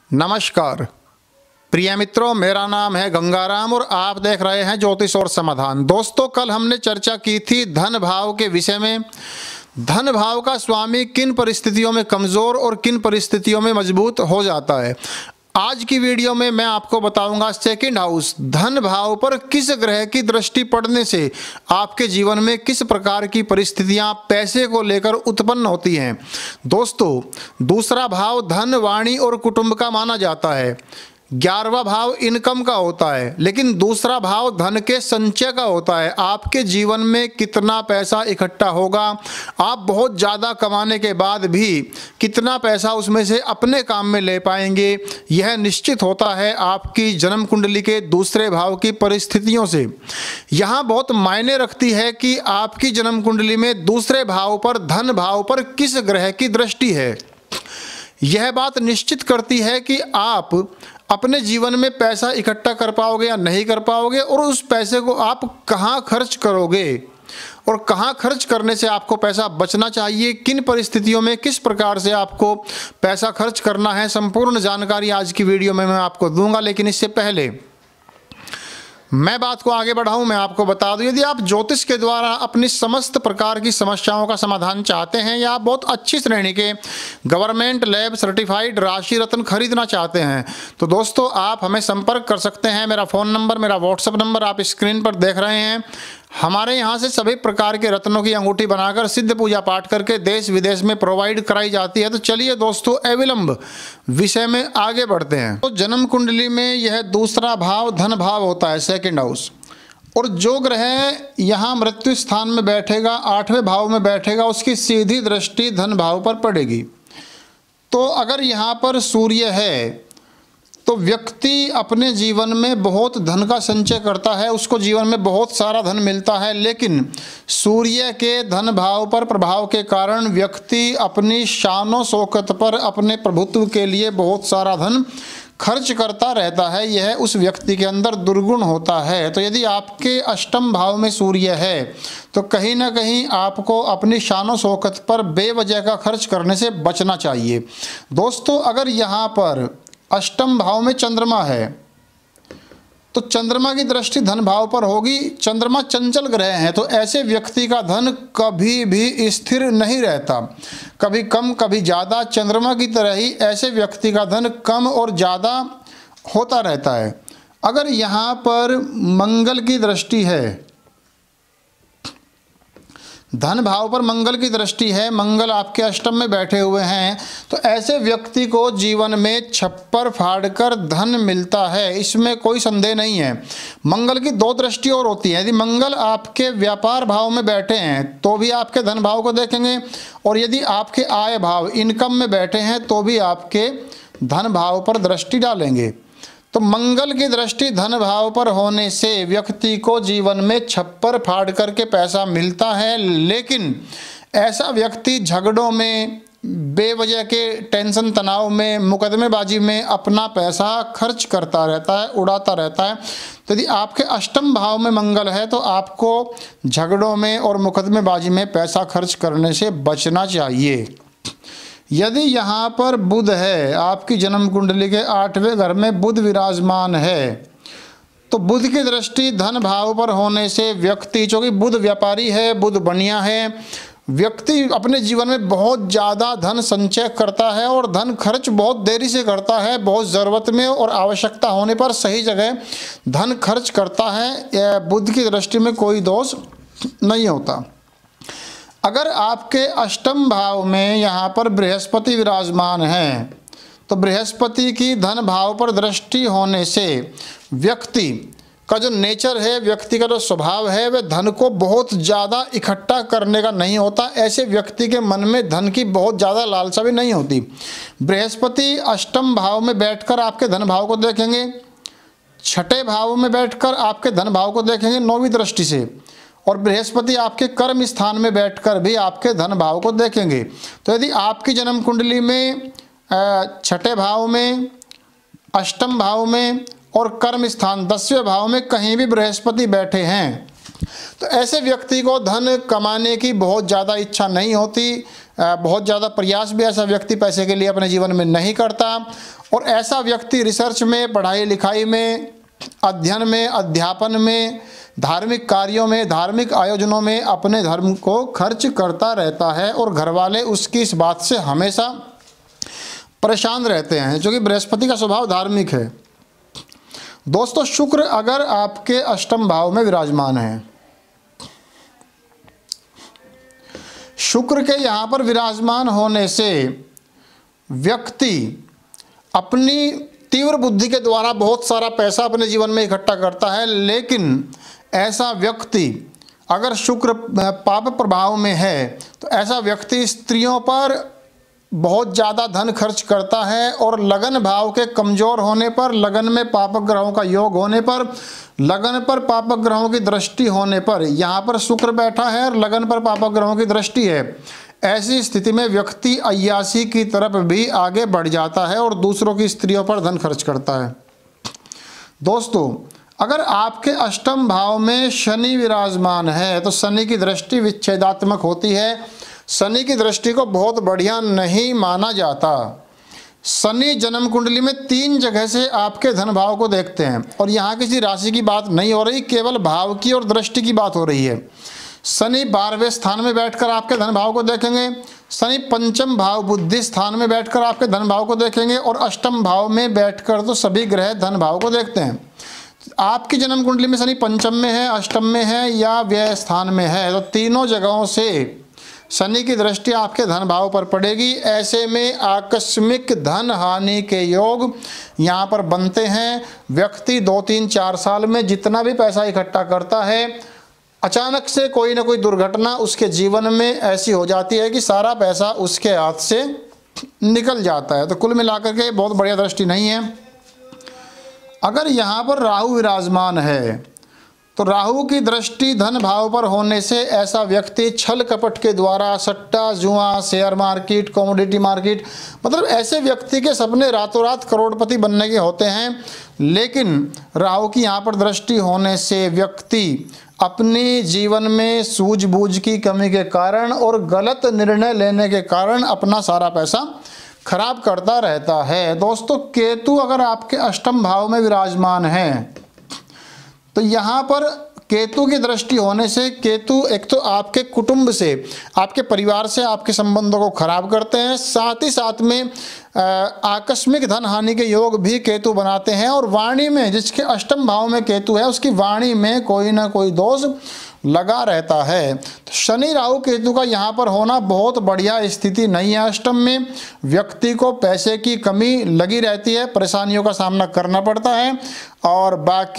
नमस्कार प्रिय मित्रों, मेरा नाम है गंगाराम और आप देख रहे हैं ज्योतिष और समाधान। दोस्तों, कल हमने चर्चा की थी धन भाव के विषय में। धन भाव का स्वामी किन परिस्थितियों में कमज़ोर और किन परिस्थितियों में मजबूत हो जाता है। आज की वीडियो में मैं आपको बताऊंगा सेकंड हाउस धन भाव पर किस ग्रह की दृष्टि पड़ने से आपके जीवन में किस प्रकार की परिस्थितियां पैसे को लेकर उत्पन्न होती हैं। दोस्तों, दूसरा भाव धन, वाणी और कुटुंब का माना जाता है। 11वां भाव इनकम का होता है, लेकिन दूसरा भाव धन के संचय का होता है। आपके जीवन में कितना पैसा इकट्ठा होगा, आप बहुत ज़्यादा कमाने के बाद भी कितना पैसा उसमें से अपने काम में ले पाएंगे, यह निश्चित होता है आपकी जन्म कुंडली के दूसरे भाव की परिस्थितियों से। यहाँ बहुत मायने रखती है कि आपकी जन्म कुंडली में दूसरे भाव पर, धन भाव पर किस ग्रह की दृष्टि है। यह बात निश्चित करती है कि आप अपने जीवन में पैसा इकट्ठा कर पाओगे या नहीं कर पाओगे, और उस पैसे को आप कहाँ खर्च करोगे और कहाँ खर्च करने से आपको पैसा बचना चाहिए, किन परिस्थितियों में किस प्रकार से आपको पैसा खर्च करना है। संपूर्ण जानकारी आज की वीडियो में मैं आपको दूंगा। लेकिन इससे पहले मैं बात को आगे बढ़ाऊं, मैं आपको बता दूं, यदि आप ज्योतिष के द्वारा अपनी समस्त प्रकार की समस्याओं का समाधान चाहते हैं या आप बहुत अच्छी श्रेणी के गवर्नमेंट लैब सर्टिफाइड राशि रत्न खरीदना चाहते हैं, तो दोस्तों आप हमें संपर्क कर सकते हैं। मेरा फ़ोन नंबर, मेरा व्हाट्सएप नंबर आप स्क्रीन पर देख रहे हैं। हमारे यहाँ से सभी प्रकार के रत्नों की अंगूठी बनाकर सिद्ध पूजा पाठ करके देश विदेश में प्रोवाइड कराई जाती है। तो चलिए दोस्तों, अविलंब विषय में आगे बढ़ते हैं। तो जन्म कुंडली में यह दूसरा भाव धन भाव होता है, सेकंड हाउस, और जो ग्रह यहाँ मृत्यु स्थान में बैठेगा, 8वें भाव में बैठेगा, उसकी सीधी दृष्टि धन भाव पर पड़ेगी। तो अगर यहाँ पर सूर्य है तो व्यक्ति अपने जीवन में बहुत धन का संचय करता है, उसको जीवन में बहुत सारा धन मिलता है। लेकिन सूर्य के धन भाव पर प्रभाव के कारण व्यक्ति अपनी शानो शौकत पर, अपने प्रभुत्व के लिए बहुत सारा धन खर्च करता रहता है। यह उस व्यक्ति के अंदर दुर्गुण होता है। तो यदि आपके अष्टम भाव में सूर्य है तो कहीं ना कहीं आपको अपनी शानो शौकत पर बेवजह का खर्च करने से बचना चाहिए। दोस्तों, अगर यहाँ पर अष्टम भाव में चंद्रमा है तो चंद्रमा की दृष्टि धन भाव पर होगी। चंद्रमा चंचल ग्रह है, तो ऐसे व्यक्ति का धन कभी भी स्थिर नहीं रहता, कभी कम कभी ज़्यादा। चंद्रमा की तरह ही ऐसे व्यक्ति का धन कम और ज़्यादा होता रहता है। अगर यहाँ पर मंगल की दृष्टि है, धन भाव पर मंगल की दृष्टि है, मंगल आपके अष्टम में बैठे हुए हैं, तो ऐसे व्यक्ति को जीवन में छप्पर फाड़कर धन मिलता है, इसमें कोई संदेह नहीं है। मंगल की दो दृष्टि और होती है। यदि मंगल आपके व्यापार भाव में बैठे हैं तो भी आपके धन भाव को देखेंगे, और यदि आपके आय भाव इनकम में बैठे हैं तो भी आपके धन भाव पर दृष्टि डालेंगे। तो मंगल की दृष्टि धन भाव पर होने से व्यक्ति को जीवन में छप्पर फाड़ करके पैसा मिलता है। लेकिन ऐसा व्यक्ति झगड़ों में, बेवजह के टेंशन तनाव में, मुकदमेबाजी में अपना पैसा खर्च करता रहता है, उड़ाता रहता है। तो यदि आपके अष्टम भाव में मंगल है तो आपको झगड़ों में और मुकदमेबाजी में पैसा खर्च करने से बचना चाहिए। यदि यहाँ पर बुध है, आपकी जन्म कुंडली के 8वें घर में बुध विराजमान है, तो बुध की दृष्टि धन भाव पर होने से व्यक्ति, चूँकि बुध व्यापारी है, बुध बढ़िया है, व्यक्ति अपने जीवन में बहुत ज़्यादा धन संचय करता है और धन खर्च बहुत देरी से करता है। बहुत ज़रूरत में और आवश्यकता होने पर सही जगह धन खर्च करता है। बुध की दृष्टि में कोई दोष नहीं होता। अगर आपके अष्टम भाव में यहाँ पर बृहस्पति विराजमान है तो बृहस्पति की धन भाव पर दृष्टि होने से व्यक्ति का जो नेचर है, व्यक्ति का जो स्वभाव है, वह धन को बहुत ज़्यादा इकट्ठा करने का नहीं होता। ऐसे व्यक्ति के मन में धन की बहुत ज़्यादा लालसा भी नहीं होती। बृहस्पति अष्टम भाव में बैठकर आपके धन भाव को देखेंगे, 6ठे भाव में बैठकर आपके धन भाव को देखेंगे 9वीं दृष्टि से, और बृहस्पति आपके कर्म स्थान में बैठकर भी आपके धन भाव को देखेंगे। तो यदि आपकी जन्म कुंडली में 6ठे भाव में, अष्टम भाव में और कर्म स्थान 10वें भाव में कहीं भी बृहस्पति बैठे हैं तो ऐसे व्यक्ति को धन कमाने की बहुत ज़्यादा इच्छा नहीं होती। बहुत ज़्यादा प्रयास भी ऐसा व्यक्ति पैसे के लिए अपने जीवन में नहीं करता, और ऐसा व्यक्ति रिसर्च में, पढ़ाई लिखाई में, अध्ययन में, अध्यापन में, धार्मिक कार्यों में, धार्मिक आयोजनों में अपने धर्म को खर्च करता रहता है, और घर वाले उसकी इस बात से हमेशा परेशान रहते हैं, जो कि बृहस्पति का स्वभाव धार्मिक है। दोस्तों, शुक्र अगर आपके अष्टम भाव में विराजमान है, शुक्र के यहाँ पर विराजमान होने से व्यक्ति अपनी तीव्र बुद्धि के द्वारा बहुत सारा पैसा अपने जीवन में इकट्ठा करता है, लेकिन ऐसा व्यक्ति अगर शुक्र पाप प्रभाव में है तो ऐसा व्यक्ति स्त्रियों पर बहुत ज़्यादा धन खर्च करता है, और लगन भाव के कमज़ोर होने पर, लगन में पापक ग्रहों का योग होने पर, लगन पर पापक ग्रहों की दृष्टि होने पर, यहाँ पर शुक्र बैठा है और लगन पर पापक ग्रहों की दृष्टि है, ऐसी स्थिति में व्यक्ति अय्यासी की तरफ भी आगे बढ़ जाता है और दूसरों की स्त्रियों पर धन खर्च करता है। दोस्तों, अगर आपके अष्टम भाव में शनि विराजमान है तो शनि की दृष्टि विच्छेदात्मक होती है। शनि की दृष्टि को बहुत बढ़िया नहीं माना जाता। शनि जन्म कुंडली में 3 जगह से आपके धन भाव को देखते हैं, और यहाँ किसी राशि की बात नहीं हो रही, केवल भाव की और दृष्टि की बात हो रही है। शनि 12वें स्थान में बैठकर आपके धन भाव को देखेंगे, शनि पंचम भाव बुद्धि स्थान में बैठकर आपके धन भाव को देखेंगे, और अष्टम भाव में बैठकर तो सभी ग्रह धन भाव को देखते हैं। आपकी जन्म कुंडली में शनि पंचम में है, अष्टम में है या व्यय स्थान में है, तो तीनों जगहों से शनि की दृष्टि आपके धन भाव पर पड़ेगी। ऐसे में आकस्मिक धन हानि के योग यहाँ पर बनते हैं। व्यक्ति 2, 3, 4 साल में जितना भी पैसा इकट्ठा करता है, अचानक से कोई ना कोई दुर्घटना उसके जीवन में ऐसी हो जाती है कि सारा पैसा उसके हाथ से निकल जाता है। तो कुल मिलाकर के बहुत बढ़िया दृष्टि नहीं है। अगर यहाँ पर राहु विराजमान है तो राहु की दृष्टि धन भाव पर होने से ऐसा व्यक्ति छल कपट के द्वारा सट्टा, जुआ, शेयर मार्केट, कमोडिटी मार्केट, मतलब ऐसे व्यक्ति के सपने रातों रात करोड़पति बनने के होते हैं। लेकिन राहु की यहाँ पर दृष्टि होने से व्यक्ति अपने जीवन में सूझबूझ की कमी के कारण और गलत निर्णय लेने के कारण अपना सारा पैसा खराब करता रहता है। दोस्तों, केतु अगर आपके अष्टम भाव में विराजमान है तो यहाँ पर केतु की दृष्टि होने से केतु एक तो आपके कुटुंब से, आपके परिवार से आपके संबंधों को खराब करते हैं, साथ ही साथ में आकस्मिक धन हानि के योग भी केतु बनाते हैं। और वाणी में, जिसके अष्टम भाव में केतु है, उसकी वाणी में कोई ना कोई दोष लगा रहता है। तो शनि राहु केतु का यहाँ पर होना बहुत बढ़िया स्थिति नहीं है। अष्टम में व्यक्ति को पैसे की कमी लगी रहती है, परेशानियों का सामना करना पड़ता है। और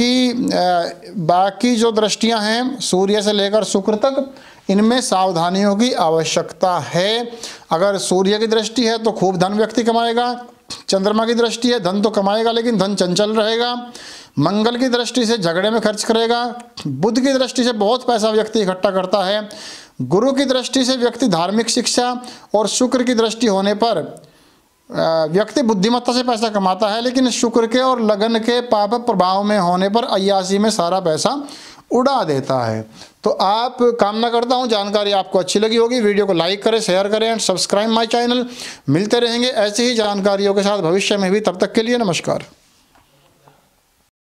बाकी जो दृष्टियां हैं सूर्य से लेकर शुक्र तक, इनमें सावधानियों की आवश्यकता है। अगर सूर्य की दृष्टि है तो खूब धन व्यक्ति कमाएगा, चंद्रमा की दृष्टि है धन तो कमाएगा लेकिन धन चंचल रहेगा, मंगल की दृष्टि से झगड़े में खर्च करेगा, बुध की दृष्टि से बहुत पैसा व्यक्ति इकट्ठा करता है, गुरु की दृष्टि से व्यक्ति धार्मिक शिक्षा, और शुक्र की दृष्टि होने पर व्यक्ति बुद्धिमत्ता से पैसा कमाता है, लेकिन शुक्र के और लगन के पाप प्रभाव में होने पर अय्यासी में सारा पैसा उड़ा देता है। तो आप कामना करता हूं जानकारी आपको अच्छी लगी होगी। वीडियो को लाइक करें, शेयर करें एंड सब्सक्राइब माय चैनल। मिलते रहेंगे ऐसी ही जानकारियों के साथ भविष्य में भी। तब तक के लिए नमस्कार।